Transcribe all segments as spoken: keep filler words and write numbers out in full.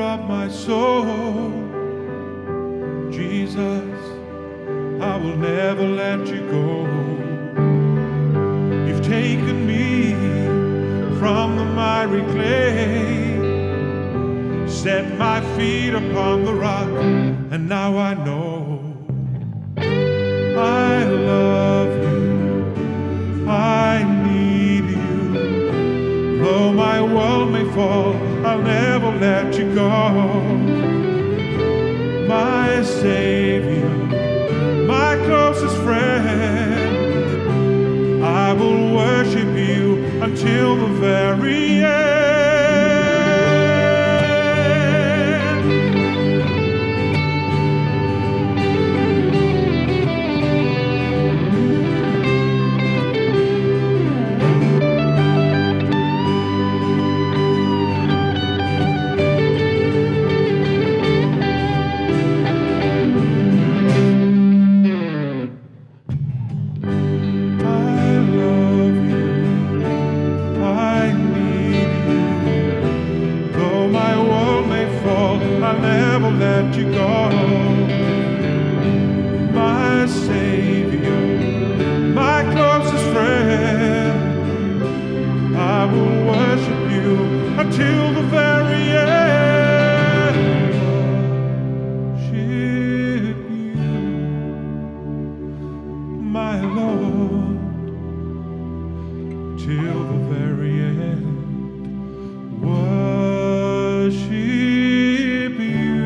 of my soul. Jesus, I will never let you go. You've taken me from the miry clay, set my feet upon the rock, and now I know I love you, I need you. Though my world may fall, I'll never let you go. My Savior, my closest friend, I will worship you until the very end. I'll never let you go. My Savior, my closest friend, I will worship you until the very end. Worship you, my Lord, till the very end. Worship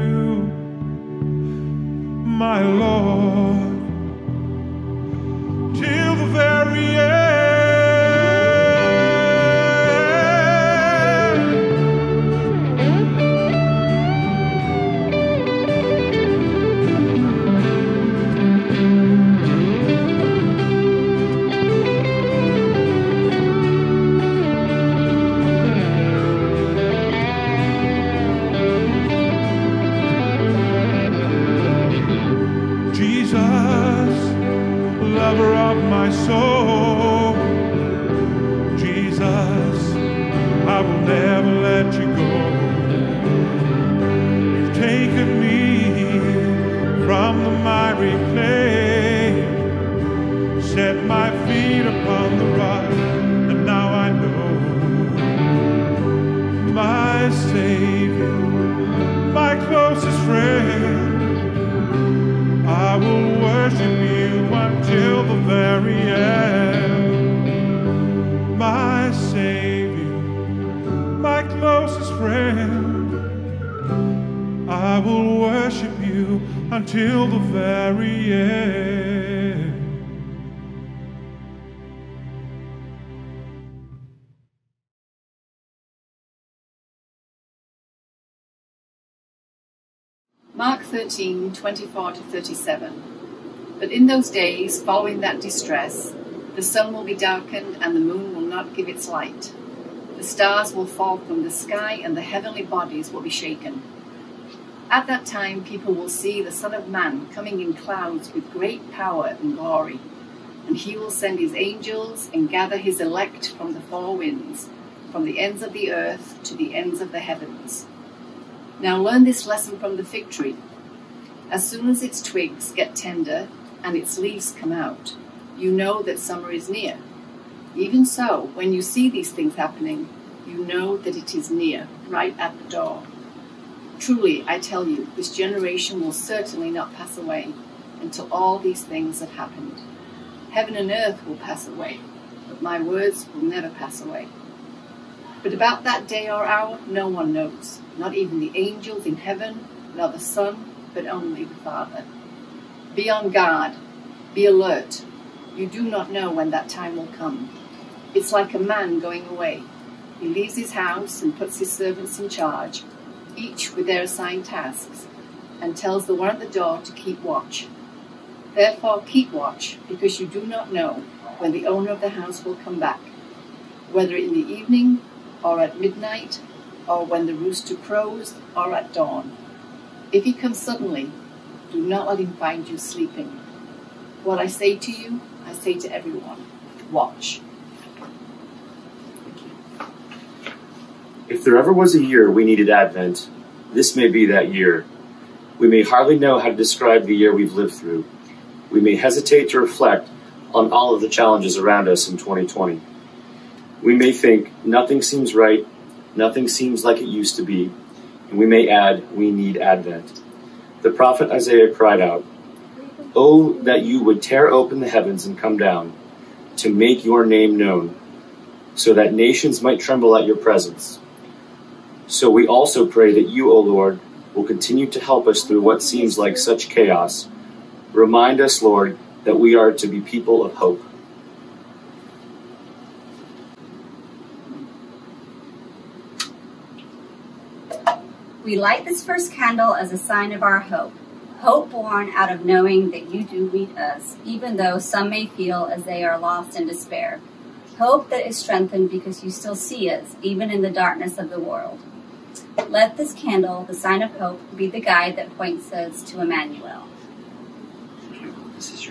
my Lord, till the very end. Lover of my soul, Jesus, I will never let you go. You've taken me from the miry clay, set my feet upon the rock, and now I know my Savior, my closest friend, I will worship you until the very end. My Savior, my closest friend, I will worship you until the very end. Mark thirteen, twenty-four to thirty-seven. But in those days, following that distress, the sun will be darkened and the moon will not give its light. The stars will fall from the sky and the heavenly bodies will be shaken. At that time, people will see the Son of Man coming in clouds with great power and glory. And he will send his angels and gather his elect from the four winds, from the ends of the earth to the ends of the heavens. Now learn this lesson from the fig tree. As soon as its twigs get tender and its leaves come out, you know that summer is near. Even so, when you see these things happening, you know that it is near, right at the door. Truly, I tell you, this generation will certainly not pass away until all these things have happened. Heaven and earth will pass away, but my words will never pass away. But about that day or hour, no one knows, not even the angels in heaven, nor the Son, but only the Father. Be on guard, be alert. You do not know when that time will come. It's like a man going away. He leaves his house and puts his servants in charge, each with their assigned tasks, and tells the one at the door to keep watch. Therefore keep watch, because you do not know when the owner of the house will come back, whether in the evening, or at midnight, or when the rooster crows, or at dawn. If he comes suddenly, do not let him find you sleeping. What I say to you, I say to everyone, watch. If there ever was a year we needed Advent, this may be that year. We may hardly know how to describe the year we've lived through. We may hesitate to reflect on all of the challenges around us in twenty twenty. We may think nothing seems right, nothing seems like it used to be, and we may add, we need Advent. The prophet Isaiah cried out, "Oh, that you would tear open the heavens and come down, to make your name known, so that nations might tremble at your presence." So we also pray that you, O Lord, will continue to help us through what seems like such chaos. Remind us, Lord, that we are to be people of hope. We light this first candle as a sign of our hope. Hope born out of knowing that you do meet us, even though some may feel as they are lost in despair. Hope that is strengthened because you still see us, even in the darkness of the world. Let this candle, the sign of hope, be the guide that points us to Emmanuel. This is your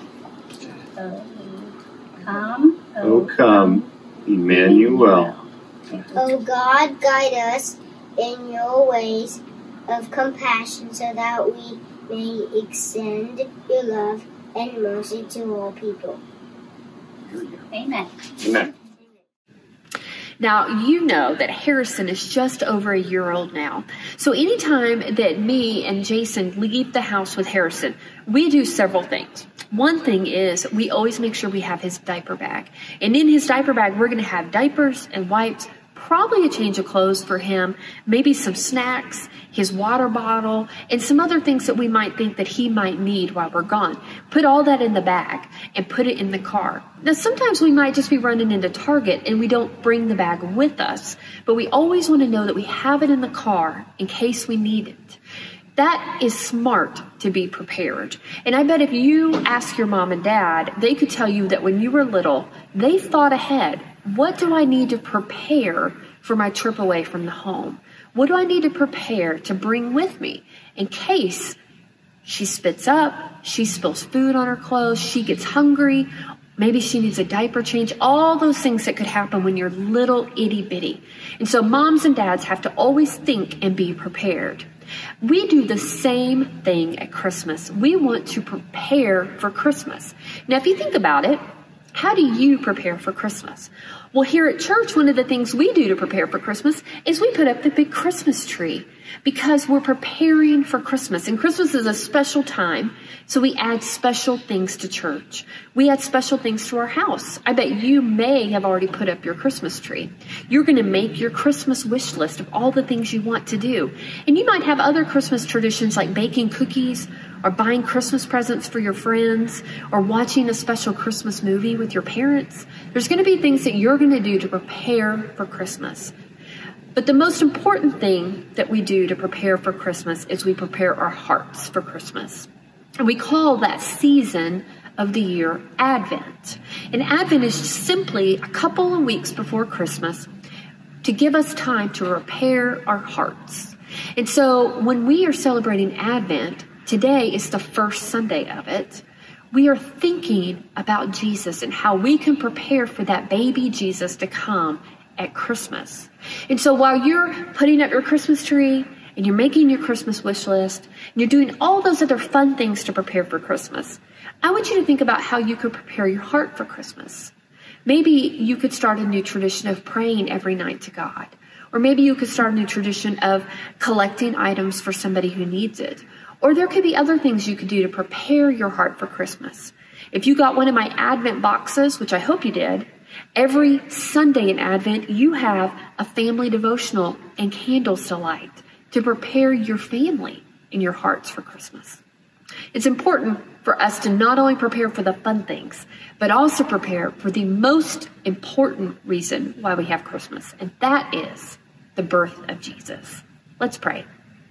Oh, come, Oh, come, Emmanuel. O God, guide us in your ways of compassion so that we may extend your love and mercy to all people. Amen. Amen. Now, you know that Harrison is just over a year old now. So anytime that me and Jason leave the house with Harrison, we do several things. One thing is we always make sure we have his diaper bag. And in his diaper bag, we're going to have diapers and wipes, probably a change of clothes for him, maybe some snacks, his water bottle, and some other things that we might think that he might need while we're gone. Put all that in the bag and put it in the car. Now, sometimes we might just be running into Target and we don't bring the bag with us, but we always want to know that we have it in the car in case we need it. That is smart to be prepared. And I bet if you ask your mom and dad, they could tell you that when you were little, they thought ahead. What do I need to prepare for my trip away from the home? What do I need to prepare to bring with me in case she spits up, she spills food on her clothes, she gets hungry, maybe she needs a diaper change, all those things that could happen when you're little itty bitty. And so moms and dads have to always think and be prepared. We do the same thing at Christmas. We want to prepare for Christmas. Now, if you think about it, how do you prepare for Christmas? Well, here at church, one of the things we do to prepare for Christmas is we put up the big Christmas tree because we're preparing for Christmas. And Christmas is a special time, so we add special things to church. We add special things to our house. I bet you may have already put up your Christmas tree. You're going to make your Christmas wish list of all the things you want to do. And you might have other Christmas traditions like baking cookies or buying Christmas presents for your friends or watching a special Christmas movie with your parents. There's going to be things that you're going to do to prepare for Christmas. But the most important thing that we do to prepare for Christmas is we prepare our hearts for Christmas. And we call that season of the year Advent. And Advent is simply a couple of weeks before Christmas to give us time to repair our hearts. And so when we are celebrating Advent, today is the first Sunday of it, we are thinking about Jesus and how we can prepare for that baby Jesus to come at Christmas. And so while you're putting up your Christmas tree and you're making your Christmas wish list, and you're doing all those other fun things to prepare for Christmas, I want you to think about how you could prepare your heart for Christmas. Maybe you could start a new tradition of praying every night to God. Or maybe you could start a new tradition of collecting items for somebody who needs it. Or there could be other things you could do to prepare your heart for Christmas. If you got one of my Advent boxes, which I hope you did, every Sunday in Advent, you have a family devotional and candles to light to prepare your family and your hearts for Christmas. It's important for us to not only prepare for the fun things, but also prepare for the most important reason why we have Christmas, and that is the birth of Jesus. Let's pray.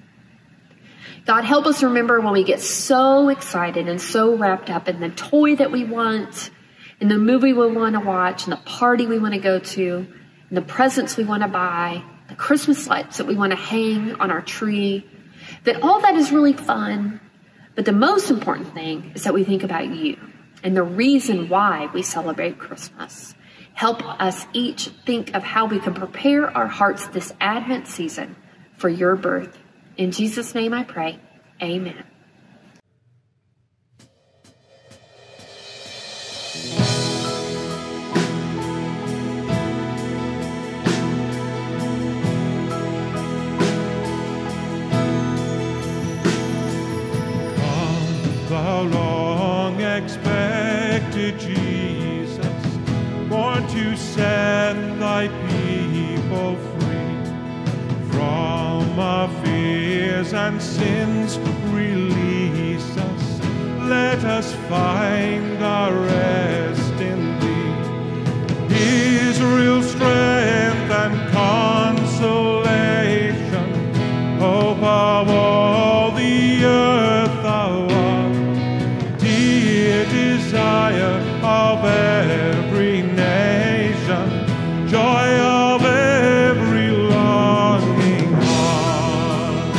God, help us remember when we get so excited and so wrapped up in the toy that we want, in the movie we want to watch, and the party we want to go to, and the presents we want to buy, the Christmas lights that we want to hang on our tree, that all that is really fun. But the most important thing is that we think about you and the reason why we celebrate Christmas. Help us each think of how we can prepare our hearts this Advent season for your birth. In Jesus' name I pray. Amen. Thou long expected Jesus, born to set thy people free from our fears and sins. Release us, let us find our rest in thee. Israel's strength and consolation, hope of all the earth thou art, dear desire of every nation, joy of every longing heart.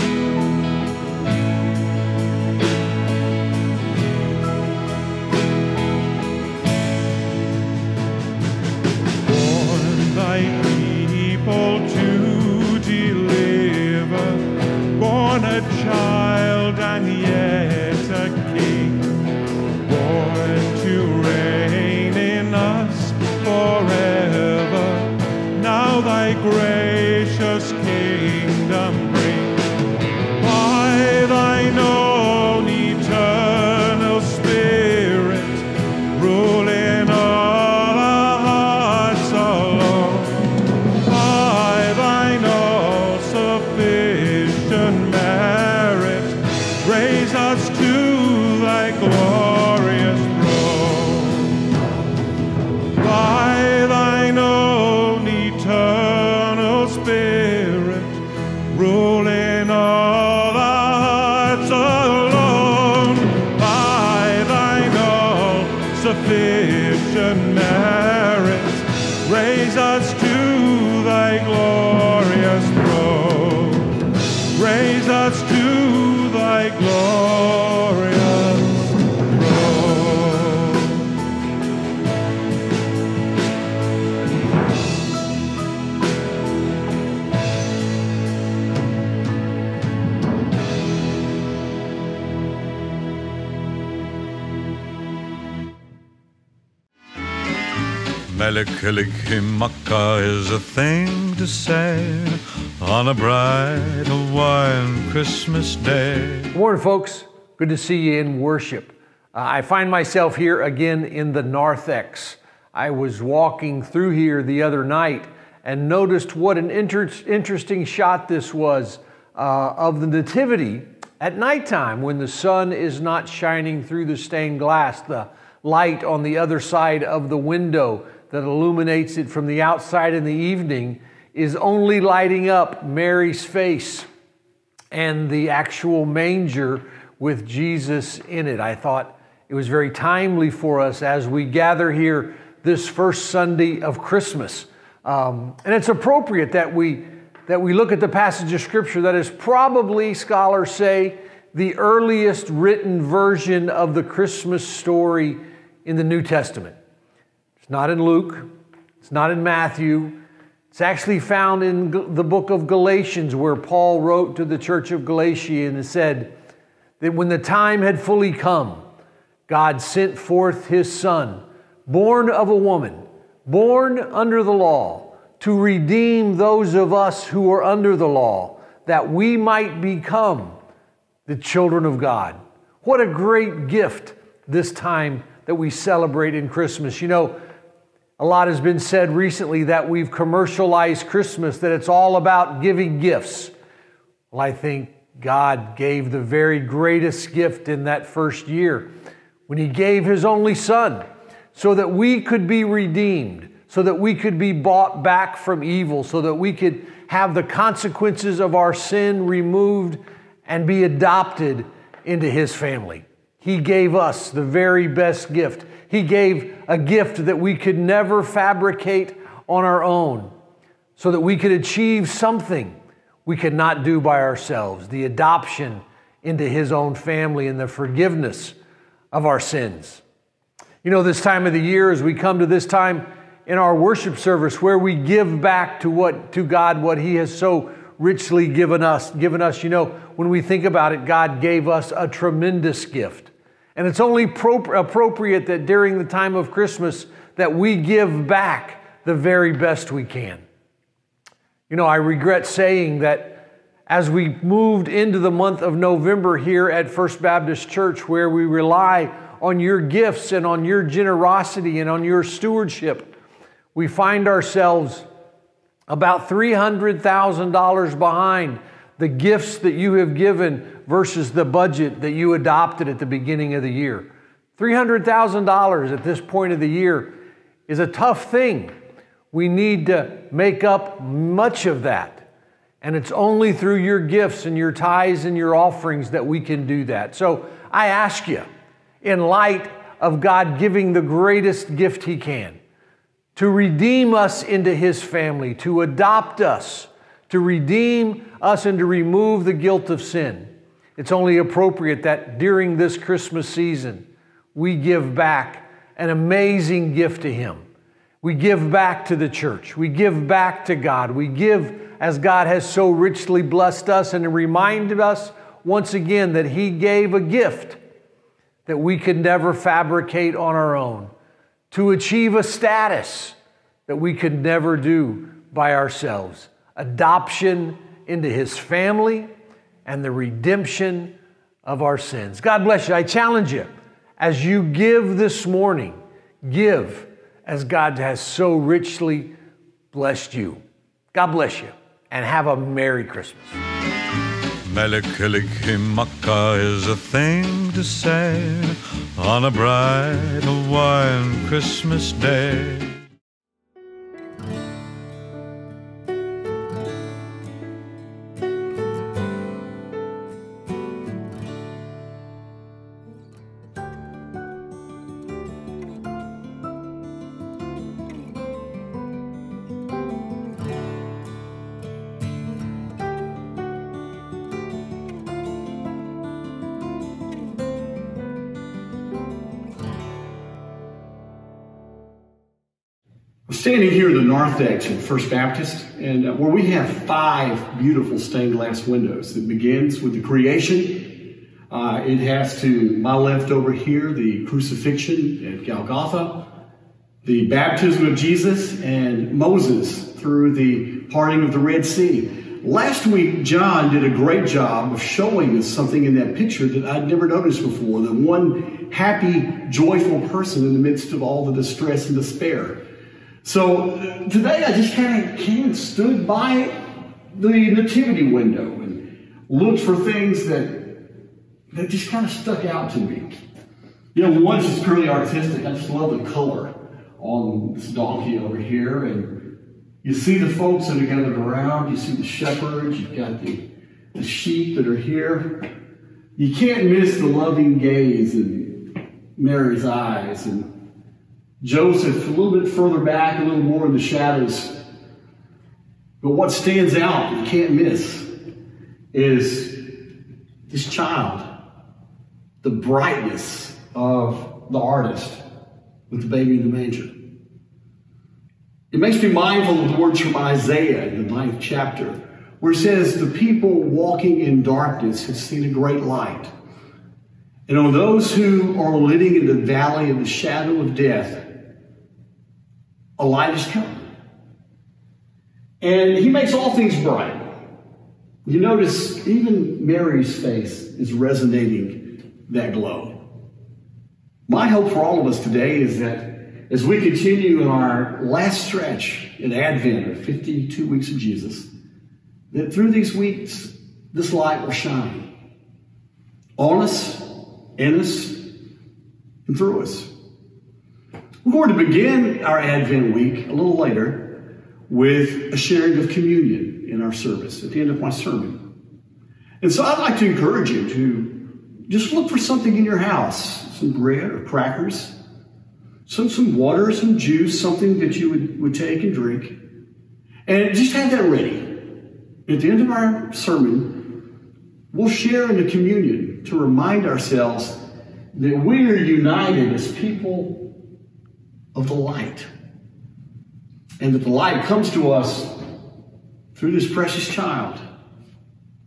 Born thy people to deliver, born a child and yet a king, born to reign in us forever. Now thy gracious kingdom bring, by thine own eternal Spirit, rule in all our hearts alone, by thine all-sufficient merit, raise us to thy glorious throne. By thine own eternal Spirit, rule in all our hearts alone, by thine all-sufficient merit, raise us to thy glorious throne. Raise us to thy glorious throne. Melikilikimaka is a thing to say on a bright Hawaiian Christmas day. Good morning, folks. Good to see you in worship. Uh, I find myself here again in the narthex. I was walking through here the other night and noticed what an inter interesting shot this was uh, of the Nativity at nighttime when the sun is not shining through the stained glass. The light on the other side of the window that illuminates it from the outside in the evening is only lighting up Mary's face and the actual manger with Jesus in it. I thought it was very timely for us as we gather here this first Sunday of Christmas. Um, and it's appropriate that we, that we look at the passage of Scripture that is probably, scholars say, the earliest written version of the Christmas story in the New Testament. It's not in Luke. It's not in Matthew. It's actually found in the book of Galatians, where Paul wrote to the church of Galatia and said that when the time had fully come, God sent forth His Son, born of a woman, born under the law, to redeem those of us who are under the law, that we might become the children of God. What a great gift this time that we celebrate in Christmas. You know, a lot has been said recently that we've commercialized Christmas, that it's all about giving gifts. Well, I think God gave the very greatest gift in that first year when He gave His only Son so that we could be redeemed, so that we could be bought back from evil, so that we could have the consequences of our sin removed and be adopted into His family. He gave us the very best gift. He gave a gift that we could never fabricate on our own, so that we could achieve something we could not do by ourselves, the adoption into His own family and the forgiveness of our sins. You know, this time of the year, as we come to this time in our worship service where we give back to what to God what He has so richly given us, given us. You know, when we think about it, God gave us a tremendous gift. And it's only pro- appropriate that during the time of Christmas that we give back the very best we can. You know, I regret saying that as we moved into the month of November here at First Baptist Church, where we rely on your gifts and on your generosity and on your stewardship, we find ourselves about three hundred thousand dollars behind the gifts that you have given versus the budget that you adopted at the beginning of the year. three hundred thousand dollars at this point of the year is a tough thing. We need to make up much of that. And it's only through your gifts and your tithes and your offerings that we can do that. So I ask you, in light of God giving the greatest gift He can, to redeem us into His family, to adopt us, to redeem us and to remove the guilt of sin, it's only appropriate that during this Christmas season, we give back an amazing gift to Him. We give back to the church. We give back to God. We give as God has so richly blessed us, and reminded us once again that He gave a gift that we could never fabricate on our own, to achieve a status that we could never do by ourselves. Adoption into His family and the redemption of our sins. God bless you. I challenge you, as you give this morning, give as God has so richly blessed you. God bless you, and have a Merry Christmas. Melikilikimaka is a thing to say on a bright Hawaiian Christmas day. We're standing here in the narthex at First Baptist, and uh, where we have five beautiful stained glass windows. It begins with the creation. Uh, it has to my left over here, the crucifixion at Golgotha, the baptism of Jesus, and Moses through the parting of the Red Sea. Last week, John did a great job of showing us something in that picture that I'd never noticed before, the one happy, joyful person in the midst of all the distress and despair. So uh, today I just kind of came and stood by the nativity window and looked for things that that just kind of stuck out to me. You know, one's just purely artistic. I just love the color on this donkey over here. And you see the folks that are gathered around. You see the shepherds. You've got the, the sheep that are here. You can't miss the loving gaze in Mary's eyes, and Joseph a little bit further back, a little more in the shadows. But what stands out, you can't miss, is this child, the brightness of the artist with the baby in the manger. It makes me mindful of the words from Isaiah in the ninth chapter, where it says, the people walking in darkness have seen a great light. And on those who are living in the valley of the shadow of death, a light has come. And He makes all things bright. You notice even Mary's face is resonating that glow. My hope for all of us today is that as we continue in our last stretch in Advent, or fifty-two weeks of Jesus, that through these weeks, this light will shine on us, in us, and through us. We're going to begin our Advent week a little later with a sharing of communion in our service at the end of my sermon. And so I'd like to encourage you to just look for something in your house, some bread or crackers, some, some water, some juice, something that you would, would take and drink, and just have that ready. At the end of our sermon, we'll share in the communion to remind ourselves that we are united as people of the light, and that the light comes to us through this precious child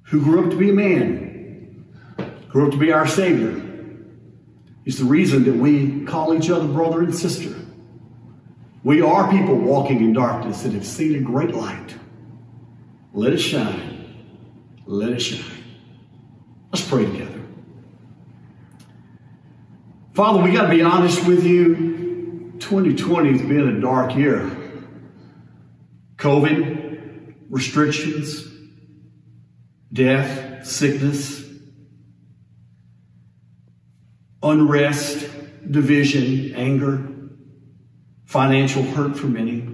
who grew up to be a man, grew up to be our Savior, is the reason that we call each other brother and sister. We are people walking in darkness that have seen a great light. Let it shine. Let it shine. Let's pray together. Father, we got to be honest with you. twenty twenty has been a dark year. COVID, restrictions, death, sickness, unrest, division, anger, financial hurt for many.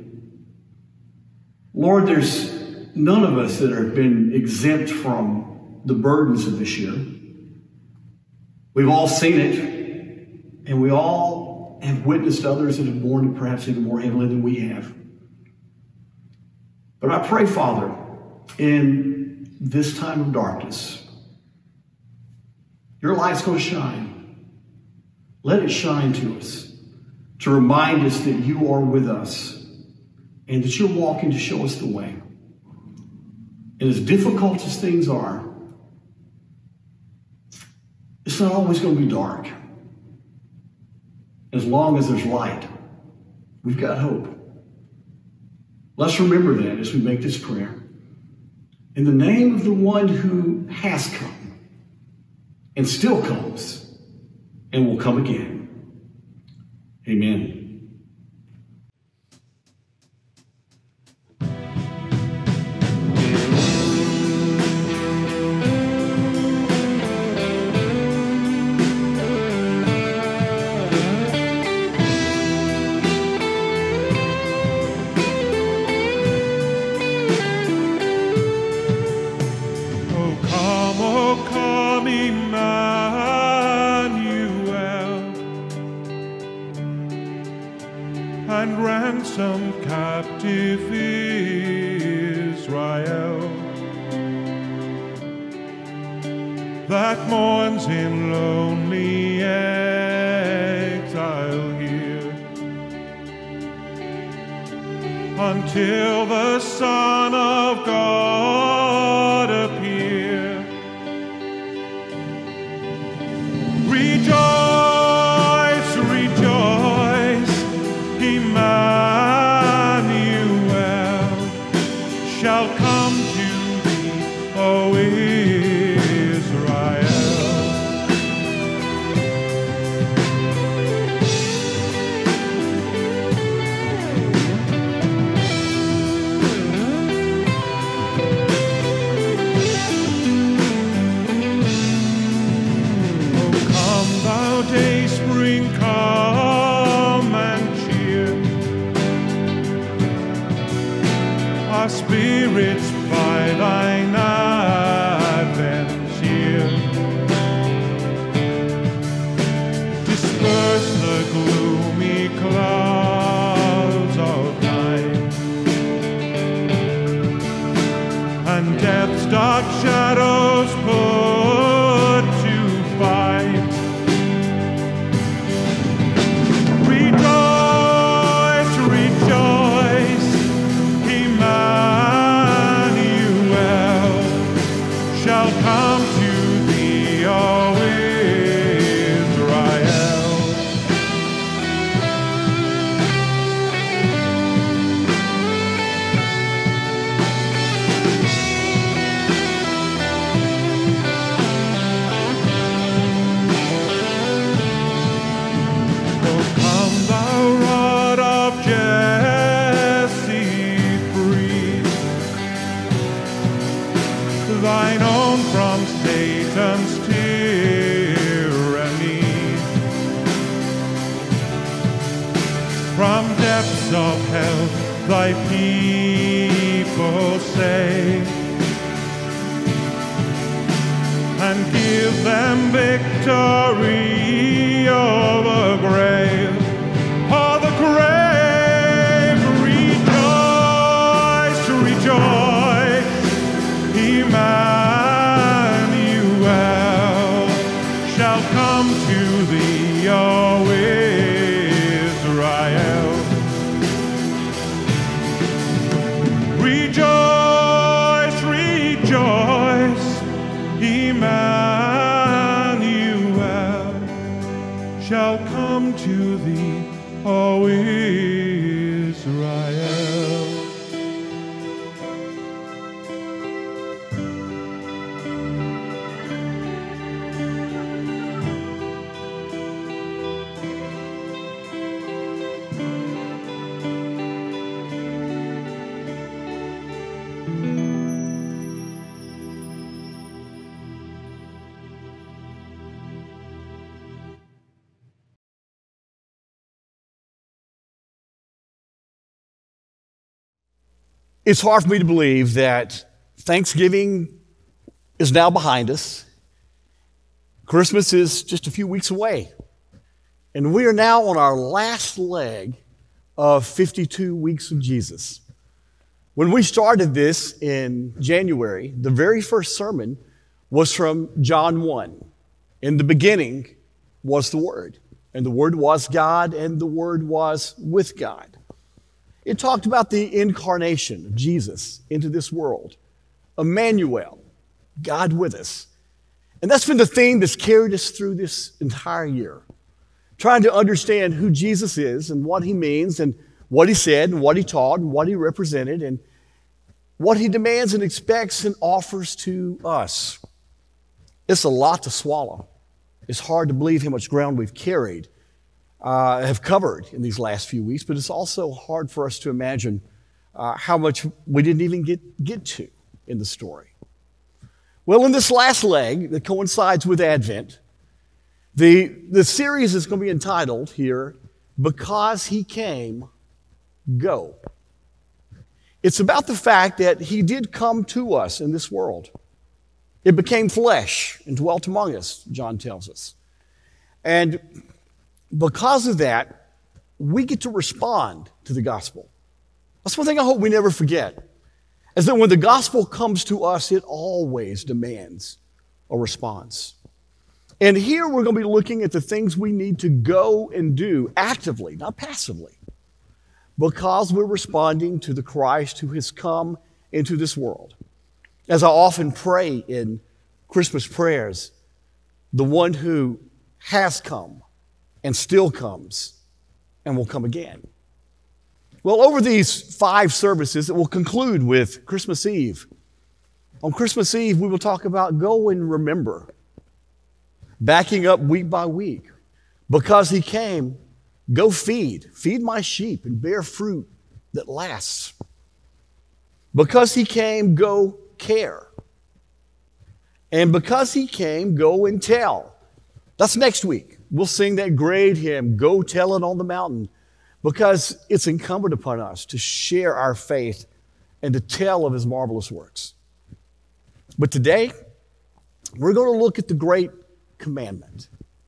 Lord, there's none of us that have been exempt from the burdens of this year. We've all seen it, and we all have witnessed others that have borne it perhaps even more heavily than we have. But I pray, Father, in this time of darkness, your light's going to shine. Let it shine to us, to remind us that you are with us and that you're walking to show us the way. And as difficult as things are, it's not always going to be dark. As long as there's light, we've got hope. Let's remember that as we make this prayer. In the name of the one who has come and still comes and will come again. Amen. And ransom captive Israel that mourns in lonely exile here, until the Son of God appear. Rejoice, rejoice, Emmanuel shall come to thee, O Israel. O come, thou day spring, come and cheer our spirits by thine advent here. Disperse the gloomy clouds of night, and death's dark shadows put to flight. Rejoice, rejoice, Emmanuel shall come to thee, O Israel. O come, thou rod of Jesse, priest, thine own from Satan's tyranny, from depths of hell thy people save, and give them victory over grave, o'er the grave. Rejoice, rejoice, Emmanuel shall come to thee, O Israel. Rejoice, rejoice, shall come to thee, O Israel. It's hard for me to believe that Thanksgiving is now behind us. Christmas is just a few weeks away. And we are now on our last leg of fifty-two weeks of Jesus. When we started this in January, the very first sermon was from John one. In the beginning was the Word, and the Word was God, and the Word was with God. It talked about the incarnation of Jesus into this world. Emmanuel, God with us. And that's been the theme that's carried us through this entire year. Trying to understand who Jesus is and what he means and what he said and what he taught and what he represented and what he demands and expects and offers to us. It's a lot to swallow. It's hard to believe how much ground we've carried. Uh, have covered in these last few weeks, but it's also hard for us to imagine uh, how much we didn't even get, get to in the story. Well, in this last leg that coincides with Advent, the, the series is going to be entitled here, Because He Came, Go. It's about the fact that he did come to us in this world. It became flesh and dwelt among us, John tells us. And because of that, we get to respond to the gospel. That's one thing I hope we never forget, is that when the gospel comes to us, it always demands a response. And here we're going to be looking at the things we need to go and do actively, not passively, because we're responding to the Christ who has come into this world. As I often pray in Christmas prayers, the one who has come and still comes and will come again. Well, over these five services, it will conclude with Christmas Eve. On Christmas Eve, we will talk about go and remember, backing up week by week. Because he came, go feed. Feed my sheep and bear fruit that lasts. Because he came, go care. And because he came, go and tell. That's next week. We'll sing that great hymn, Go Tell It on the Mountain, because it's incumbent upon us to share our faith and to tell of his marvelous works. But today, we're going to look at the great commandment,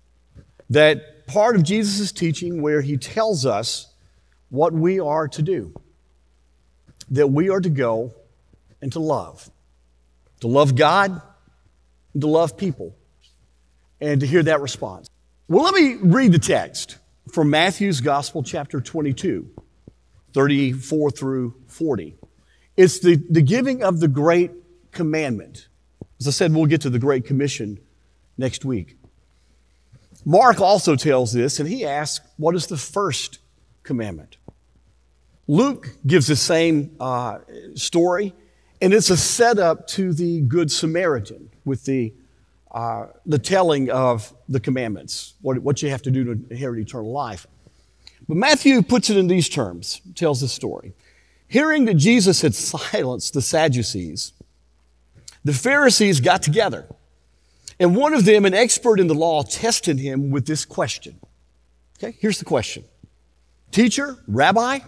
that part of Jesus' teaching where he tells us what we are to do, that we are to go and to love, to love God and to love people, and to hear that response. Well, let me read the text from Matthew's Gospel, chapter twenty-two, thirty-four through forty. It's the, the giving of the Great Commandment. As I said, we'll get to the Great Commission next week. Mark also tells this, and he asks, what is the first commandment? Luke gives the same uh, story, and it's a setup to the Good Samaritan with the Uh, the telling of the commandments, what, what you have to do to inherit eternal life. But Matthew puts it in these terms, tells the story. Hearing that Jesus had silenced the Sadducees, the Pharisees got together, and one of them, an expert in the law, tested him with this question. Okay, here's the question. Teacher, Rabbi,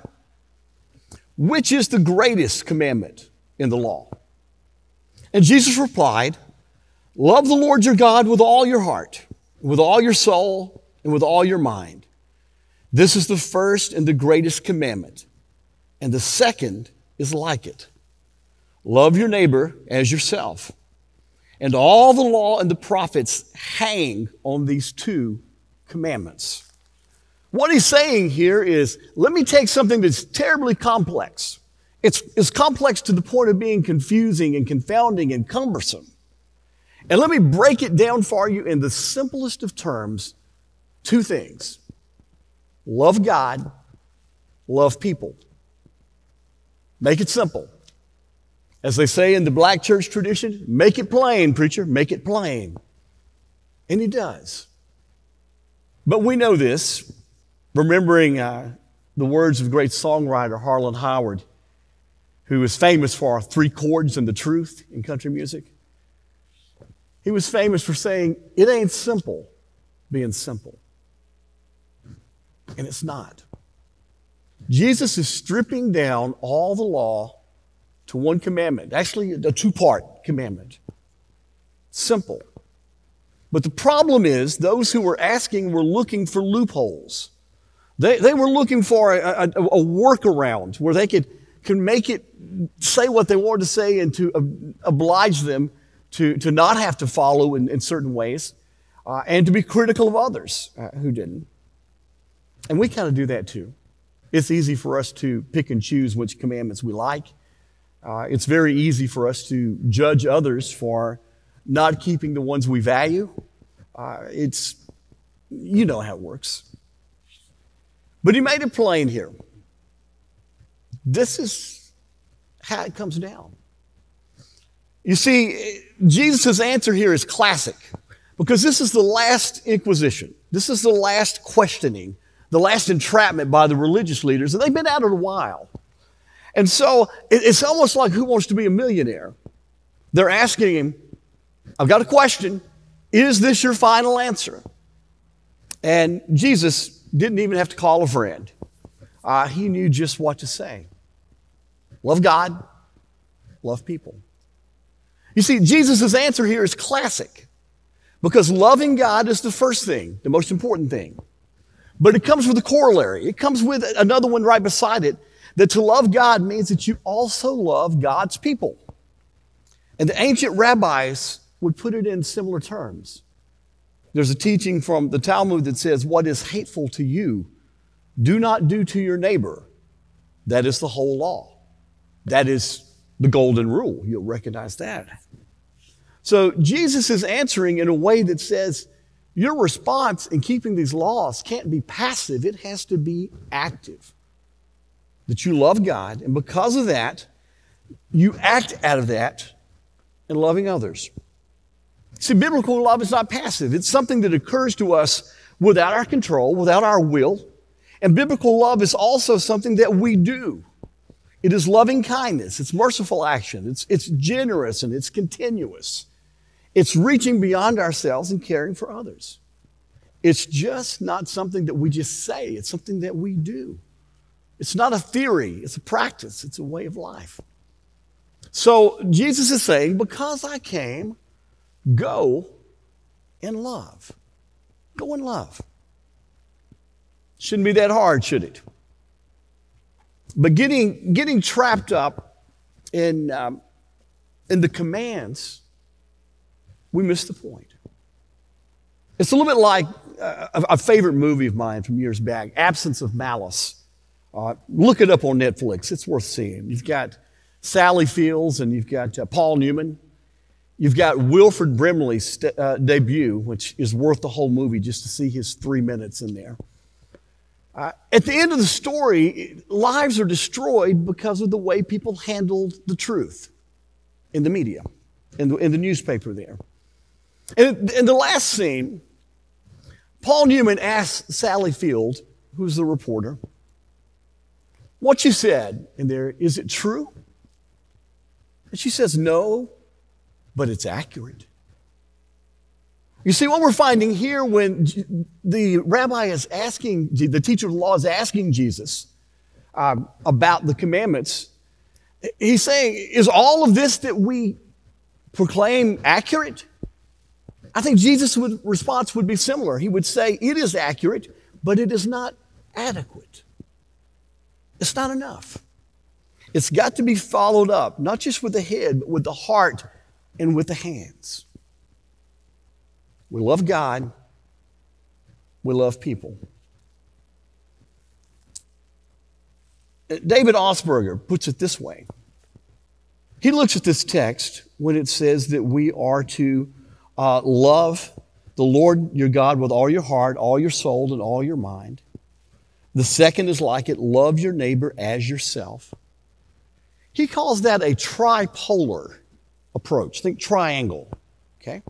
which is the greatest commandment in the law? And Jesus replied, love the Lord your God with all your heart, with all your soul, and with all your mind. This is the first and the greatest commandment. And the second is like it. Love your neighbor as yourself. And all the law and the prophets hang on these two commandments. What he's saying here is, let me take something that's terribly complex. It's, it's complex to the point of being confusing and confounding and cumbersome. And let me break it down for you in the simplest of terms Two things. Love God, love people. Make it simple. As they say in the black church tradition, make it plain, preacher, make it plain. And he does. But we know this, remembering uh, the words of great songwriter Harlan Howard, who is famous for three chords and the truth in country music. He was famous for saying, it ain't simple being simple. And it's not. Jesus is stripping down all the law to one commandment, actually a two-part commandment. Simple. But the problem is those who were asking were looking for loopholes. They, they were looking for a, a, a workaround where they could, could make it say what they wanted to say and to uh, oblige them to, to not have to follow in, in certain ways uh, and to be critical of others uh, who didn't. And we kind of do that too. It's easy for us to pick and choose which commandments we like. Uh, it's very easy for us to judge others for not keeping the ones we value. Uh, it's, you know how it works. But he made it plain here. This is how it comes down. You see, Jesus' answer here is classic because this is the last inquisition. This is the last questioning, the last entrapment by the religious leaders, and they've been at it a while. And so it's almost like Who Wants to Be a Millionaire? They're asking him, I've got a question. Is this your final answer? And Jesus didn't even have to call a friend. Uh, he knew just what to say. Love God, love people. You see, Jesus' answer here is classic because loving God is the first thing, the most important thing. But it comes with a corollary. It comes with another one right beside it, that to love God means that you also love God's people. And the ancient rabbis would put it in similar terms. There's a teaching from the Talmud that says, what is hateful to you, do not do to your neighbor. That is the whole law. That is the golden rule. You'll recognize that. So Jesus is answering in a way that says, your response in keeping these laws can't be passive. It has to be active. That you love God, and because of that, you act out of that in loving others. See, biblical love is not passive. It's something that occurs to us without our control, without our will. And biblical love is also something that we do. It is loving kindness. It's merciful action. It's, it's generous and it's continuous. It's reaching beyond ourselves and caring for others. It's just not something that we just say. It's something that we do. It's not a theory. It's a practice. It's a way of life. So Jesus is saying, because I came, go in love. Go in love. Shouldn't be that hard, should it? But getting, getting trapped up in, um, in the commands, we miss the point. It's a little bit like uh, a, a favorite movie of mine from years back, Absence of Malice. Uh, look it up on Netflix. It's worth seeing. You've got Sally Fields and you've got uh, Paul Newman. You've got Wilford Brimley's st- uh, debut, which is worth the whole movie just to see his three minutes in there. Uh, at the end of the story, lives are destroyed because of the way people handled the truth in the media, in the, in the newspaper there. And in the last scene, Paul Newman asks Sally Field, who's the reporter, what you said in there, is it true? And she says, no, but it's accurate. You see, what we're finding here when the rabbi is asking, the teacher of the law is asking Jesus um, about the commandments, he's saying, is all of this that we proclaim accurate? I think Jesus' would, response would be similar. He would say, it is accurate, but it is not adequate. It's not enough. It's got to be followed up, not just with the head, but with the heart and with the hands. We love God. We love people. David Osberger puts it this way. He looks at this text when it says that we are to uh, love the Lord your God with all your heart, all your soul, and all your mind. The second is like it, love your neighbor as yourself. He calls that a tripolar approach. Think triangle, okay?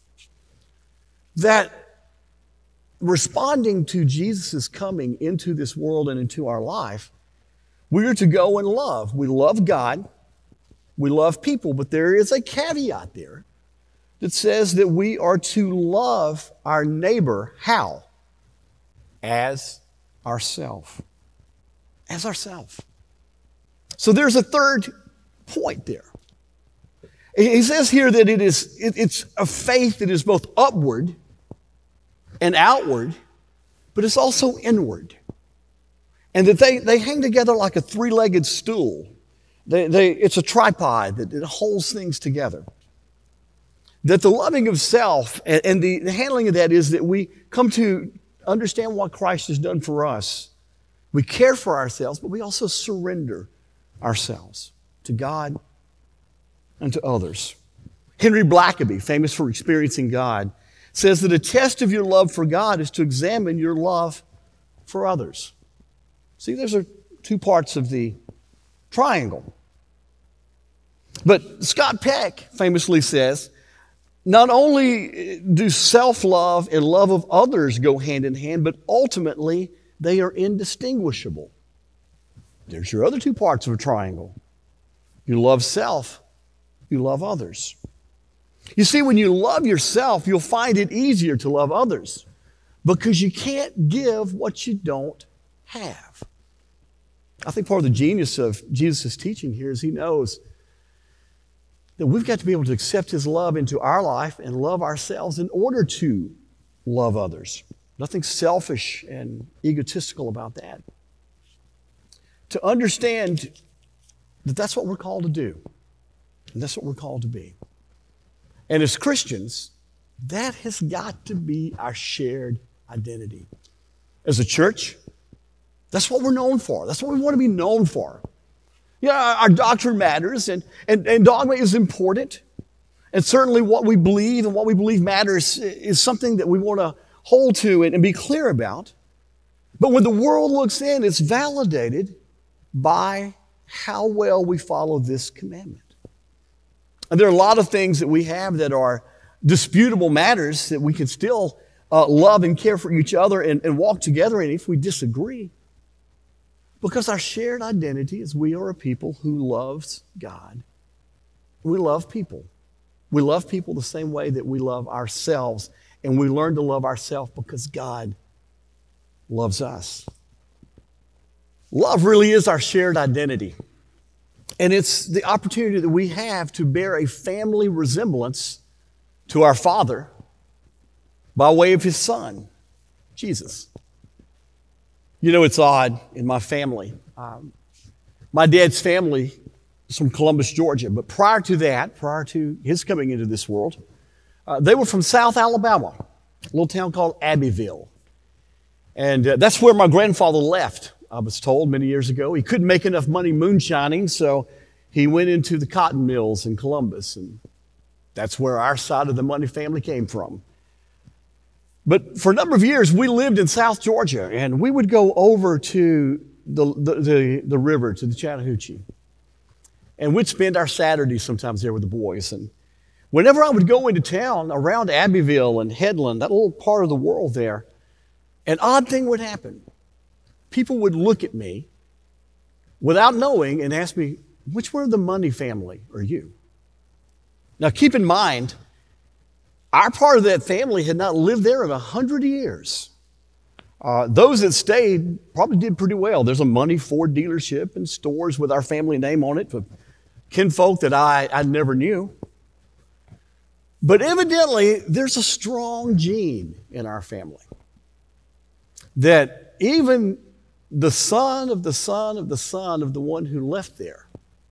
That responding to Jesus' coming into this world and into our life, we are to go and love. We love God, we love people, but there is a caveat there that says that we are to love our neighbor, how? As ourself. As ourself. So there's a third point there. He says here that it is, it, it's a faith that is both upward and outward, but it's also inward. And that they, they hang together like a three-legged stool. They, they, it's a tripod that it holds things together. That the loving of self and, and the, the handling of that is that we come to understand what Christ has done for us. We care for ourselves, but we also surrender ourselves to God and to others. Henry Blackaby, famous for experiencing God, says that a test of your love for God is to examine your love for others. See, those are two parts of the triangle. But Scott Peck famously says, not only do self-love and love of others go hand in hand, but ultimately they are indistinguishable. There's your other two parts of a triangle. You love self, you love others. You see, when you love yourself, you'll find it easier to love others because you can't give what you don't have. I think part of the genius of Jesus' teaching here is he knows that we've got to be able to accept his love into our life and love ourselves in order to love others. Nothing selfish and egotistical about that. To understand that that's what we're called to do. And that's what we're called to be. And as Christians, that has got to be our shared identity. As a church, that's what we're known for. That's what we want to be known for. Yeah, our doctrine matters, and, and, and dogma is important. And certainly what we believe and what we believe matters is something that we want to hold to and, and be clear about. But when the world looks in, it's validated by how well we follow this commandment. And there are a lot of things that we have that are disputable matters that we can still uh, love and care for each other and, and walk together in if we disagree. Because our shared identity is we are a people who loves God. We love people. We love people the same way that we love ourselves. And we learn to love ourselves because God loves us. Love really is our shared identity. And it's the opportunity that we have to bear a family resemblance to our Father by way of his Son, Jesus. You know, it's odd in my family. Um, my dad's family is from Columbus, Georgia. But prior to that, prior to his coming into this world, uh, they were from South Alabama, a little town called Abbeville. And uh, that's where my grandfather left, I was told many years ago. He couldn't make enough money moonshining, so he went into the cotton mills in Columbus. And that's where our side of the money family came from. But for a number of years, we lived in South Georgia, and we would go over to the, the, the, the river, to the Chattahoochee. And we'd spend our Saturdays sometimes there with the boys. And whenever I would go into town around Abbeville and Headland, that little part of the world there, an odd thing would happen. People would look at me without knowing and ask me, which one of the Money family are you? Now keep in mind, our part of that family had not lived there in a hundred years. Uh, those that stayed probably did pretty well. There's a Money Ford dealership and stores with our family name on it for kinfolk that I, I never knew. But evidently, there's a strong gene in our family that even the son of the son of the son of the one who left there,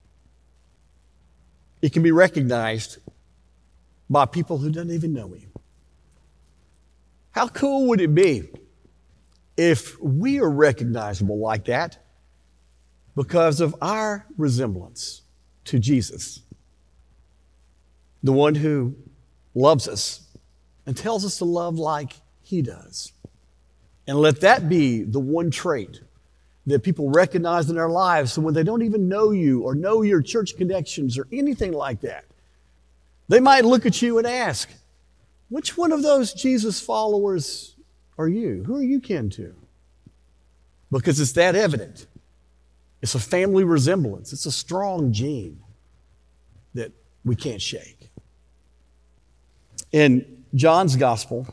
it can be recognized by people who don't even know him. How cool would it be if we are recognizable like that because of our resemblance to Jesus, the one who loves us and tells us to love like he does. And let that be the one trait that people recognize in their lives, so when they don't even know you or know your church connections or anything like that, they might look at you and ask, which one of those Jesus followers are you? Who are you kin to? Because it's that evident. It's a family resemblance. It's a strong gene that we can't shake. In John's gospel,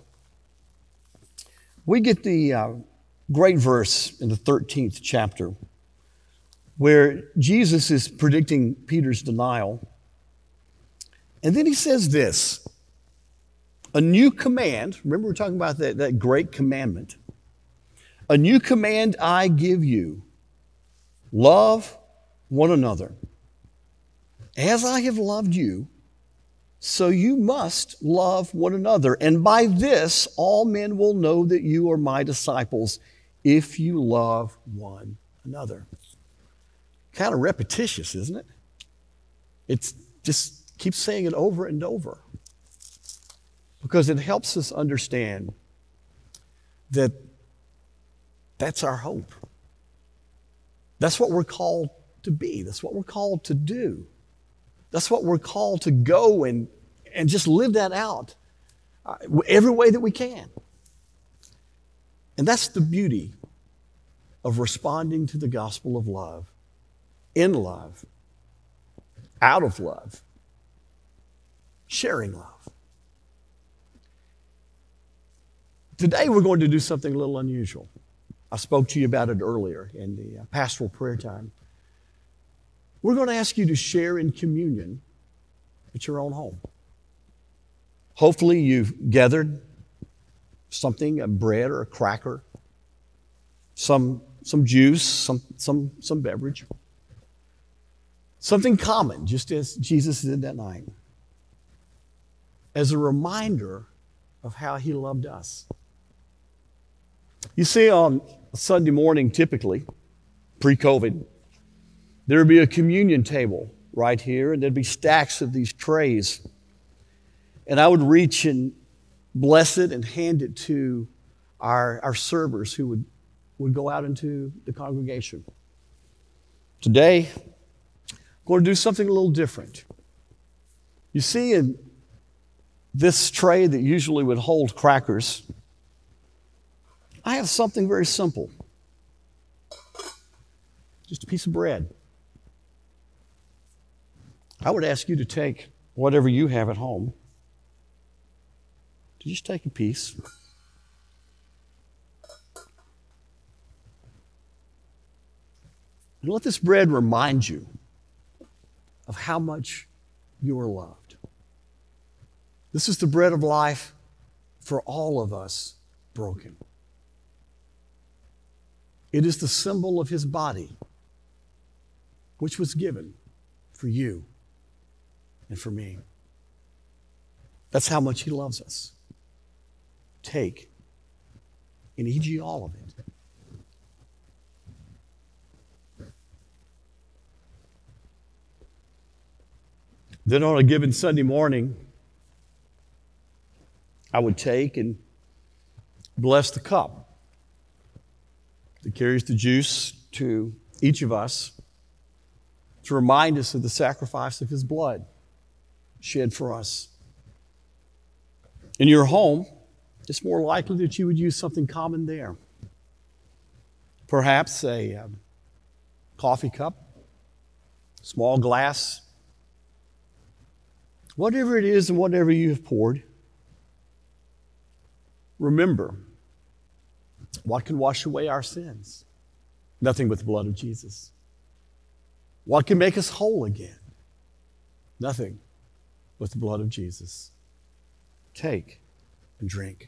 we get the uh, great verse in the thirteenth chapter where Jesus is predicting Peter's denial. And then he says this, a new command, remember we're talking about that, that great commandment. A new command I give you, love one another. As I have loved you, so you must love one another. And by this, all men will know that you are my disciples, if you love one another. Kind of repetitious, isn't it? It's just keeps saying it over and over. Because it helps us understand that that's our hope. That's what we're called to be. That's what we're called to do. That's what we're called to go and, and just live that out uh, every way that we can. And that's the beauty of responding to the gospel of love, in love, out of love, sharing love. Today we're going to do something a little unusual. I spoke to you about it earlier in the uh, pastoral prayer time. We're going to ask you to share in communion at your own home. Hopefully you've gathered something, a bread or a cracker, some, some juice, some, some, some beverage, something common, just as Jesus did that night, as a reminder of how he loved us. You see, on a Sunday morning, typically, pre-COVID, there would be a communion table right here, and there'd be stacks of these trays. And I would reach and bless it and hand it to our, our servers who would, would go out into the congregation. Today, I'm going to do something a little different. You see, in this tray that usually would hold crackers, I have something very simple. Just a piece of bread. I would ask you to take whatever you have at home, to just take a piece. And let this bread remind you of how much you are loved. This is the bread of life for all of us broken. It is the symbol of his body, which was given for you and for me. That's how much he loves us. Take and eat ye all of it. Then on a given Sunday morning, I would take and bless the cup that carries the juice to each of us to remind us of the sacrifice of his blood shed for us. In your home, it's more likely that you would use something common there. Perhaps a um, coffee cup, small glass, whatever it is and whatever you have poured. Remember, what can wash away our sins? Nothing but the blood of Jesus. What can make us whole again? Nothing but the blood of Jesus. Take and drink.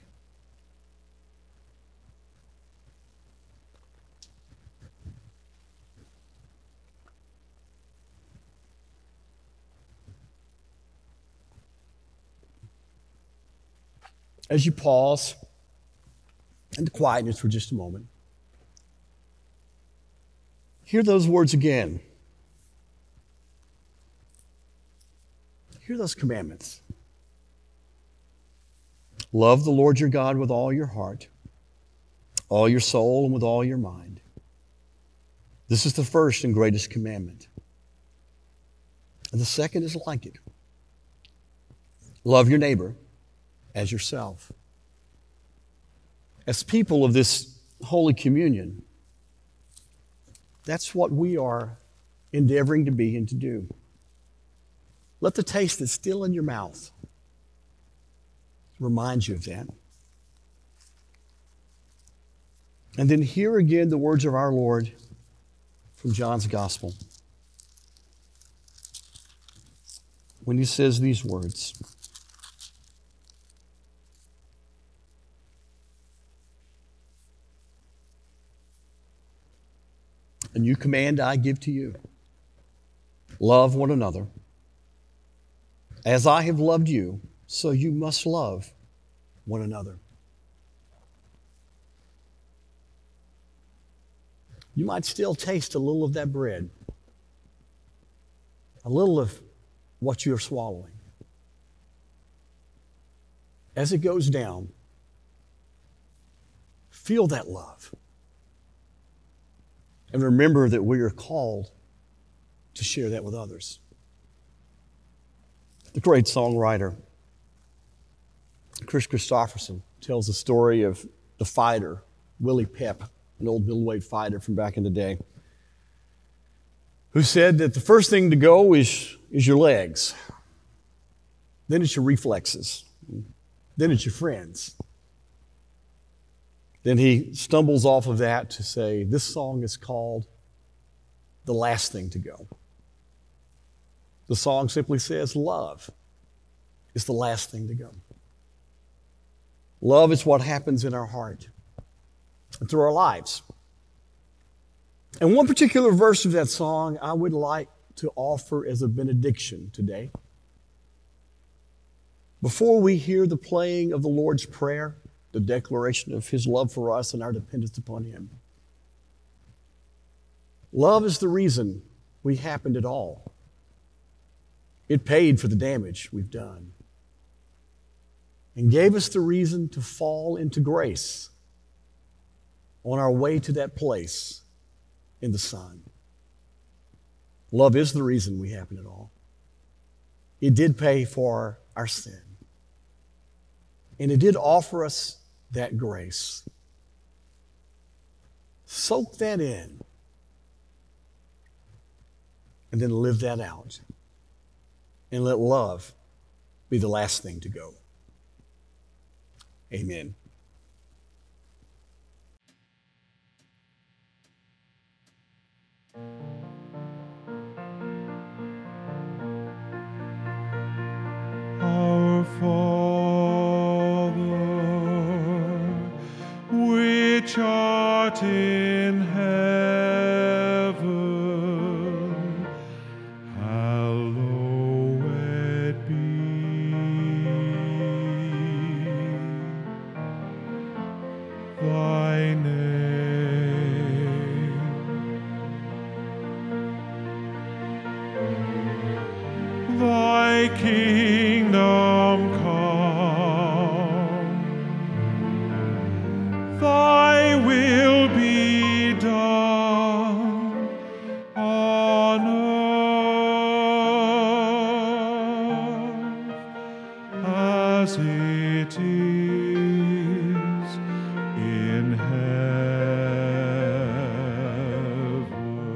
As you pause in the quietness for just a moment, hear those words again. Hear those commandments. Love the Lord your God with all your heart, all your soul, and with all your mind. This is the first and greatest commandment. And the second is like it. Love your neighbor as yourself. As people of this Holy Communion, that's what we are endeavoring to be and to do. Let the taste that's still in your mouth remind you of that. And then hear again the words of our Lord from John's Gospel, when he says these words. A new command I give to you. Love one another. As I have loved you, so you must love one another. You might still taste a little of that bread, a little of what you're swallowing. As it goes down, feel that love. And remember that we are called to share that with others. The great songwriter, Chris Christopherson, tells the story of the fighter, Willie Pep, an old middleweight fighter from back in the day, who said that the first thing to go is, is your legs. Then it's your reflexes. Then it's your friends. Then he stumbles off of that to say, this song is called The Last Thing to Go. The song simply says, love is the last thing to go. Love is what happens in our heart and through our lives. And one particular verse of that song I would like to offer as a benediction today. Before we hear the playing of the Lord's Prayer, the declaration of His love for us and our dependence upon Him. Love is the reason we happened at all. It paid for the damage we've done and gave us the reason to fall into grace on our way to that place in the Son. Love is the reason we happen at all. It did pay for our sin. And it did offer us that grace. Soak that in and then live that out. And let love be the last thing to go. Amen. Our Father, which art in heaven, hallowed be thy name. Thy kingdom come, thy will be done on earth as it is in heaven.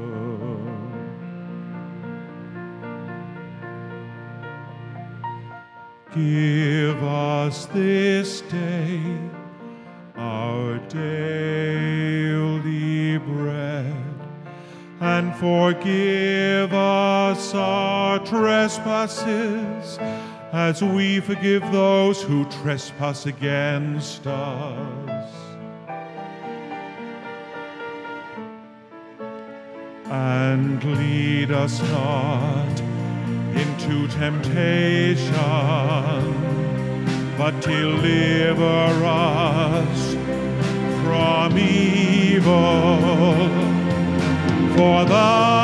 Give us this day our daily bread, and forgive us our trespasses, as we forgive those who trespass against us. And lead us not into temptation, but deliver us from evil. For thine